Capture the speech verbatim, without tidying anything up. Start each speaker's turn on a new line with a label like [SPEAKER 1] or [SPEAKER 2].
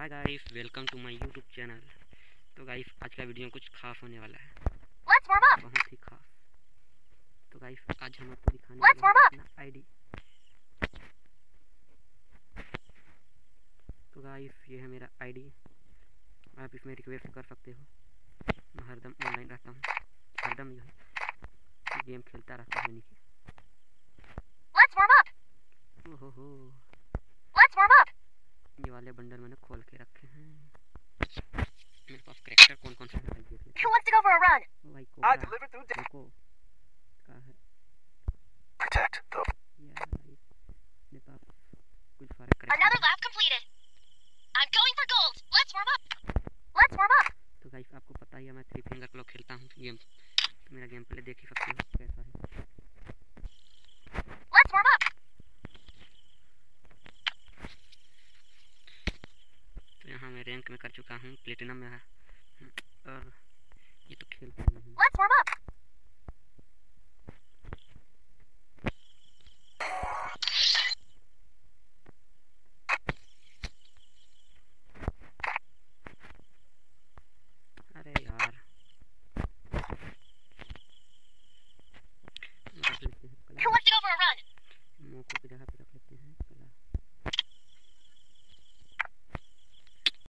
[SPEAKER 1] Hi guys, welcome to my YouTube channel. तो guys आज का वीडियो कुछ खास होने वाला है, बहुत ही खास। तो गाइस आज हम आपको दिखाने वाले हैं अपना आईडी। तो गाइस ये है मेरा आईडी, आप इसमें रिक्वेस्ट कर सकते हो। मैं हरदम ऑनलाइन रहता हूँ, हरदम जो है गेम खेलता रहता हूँ नीचे। ओहो हो, ये वाले बंडल मैंने खोल के रखे हैं। मेरे पास कैरेक्टर कौन कौन से हैं देख लेते हैं। भाई कोबरा देखो का है यार, मेरे पास कुछ सारे कैरेक्टर। तो गाइस आपको पता ही है मैं थ्री फिंगर क्लॉक खेलता हूँ गेम, तो मेरा गेम प्ले देख ही सकते हो कैसा है। तो यहाँ मैं रैंक में कर चुका हूँ, प्लेटिनम में है और ये तो खेलता ही नहीं।